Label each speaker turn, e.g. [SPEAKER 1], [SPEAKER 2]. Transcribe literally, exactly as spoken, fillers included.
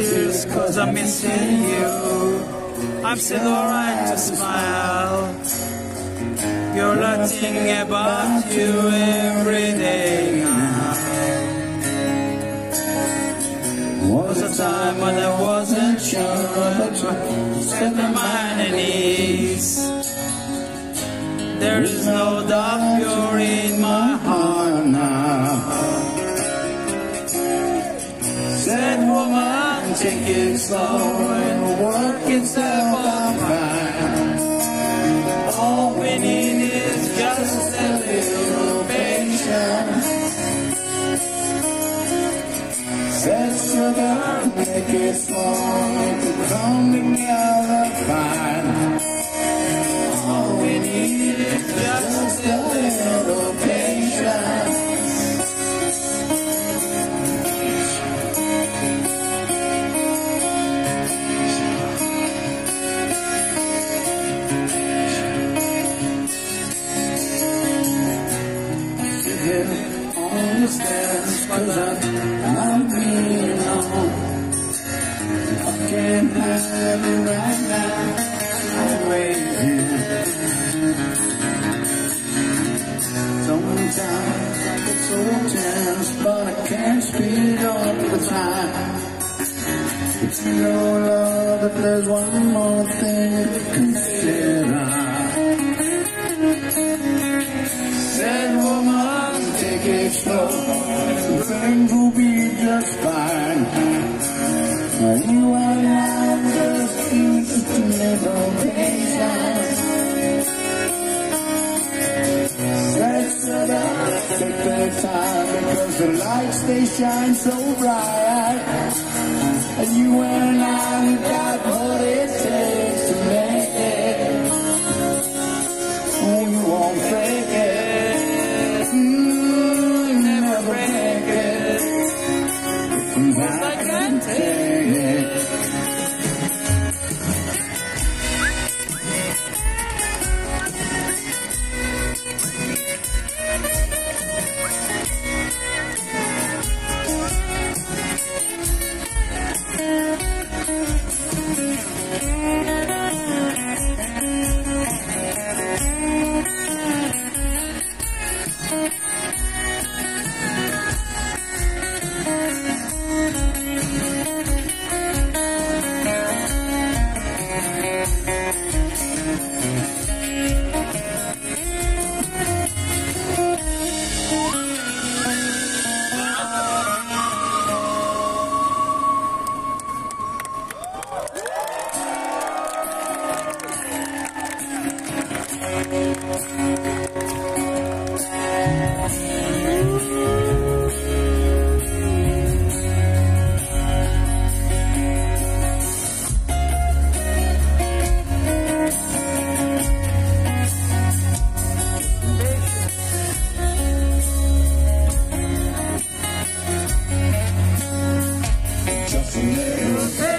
[SPEAKER 1] tears cause I'm missing you. I'm still alright to smile. You're nothing about you every day now. Was a time when I wasn't sure, but set my mind at ease. There is no doubt you're in my heart now. Said woman, take it slow and work itself out fine. All we need is just a little patience. Said sugar, make it slow, make it come together fine. All we need is just a little patience. Understands cause I'm not being alone. I can't have it right now. I'm waiting. Sometimes I get so tense, but I can't speed up the time. It's no love, but there's one more thing to consider. Said woman, take it slow, things will be just fine. You and I just need just a little patience. Let's shut up, take their time, because the lights they shine so bright. And you and I, we got what it takes to make it. We won't fake it. I can't take it. Just a little